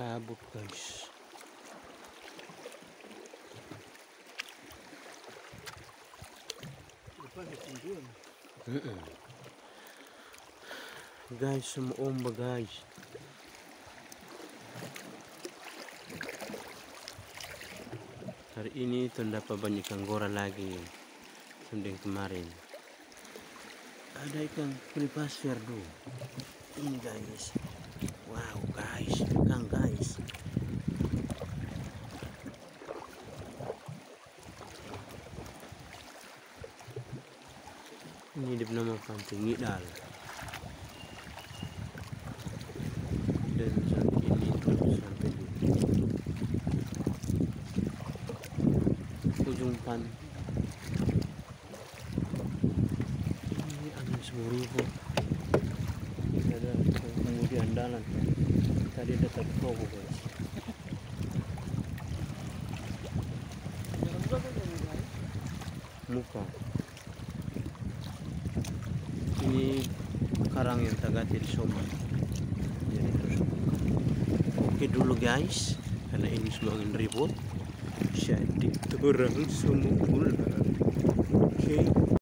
kabut guys. Guys, sumuomba guys. Hari ini terdapat banyak anggora lagi dibanding kemarin. Ada ikan kulit pasir tuh. Ini guys. Wow guys, ikan guys. Ini dinamakan tingidal. Dan sampai ini terus sampai di ujung pan. Ini angin 10.000. Ada pengemudi andalan. Tadi ada terkau guys. Muka. Ini karang yang tagati di Soman. Jadi terus buka. Oke dulu guys, karena ini semua angin ribut. Jadi turun semua. Oke.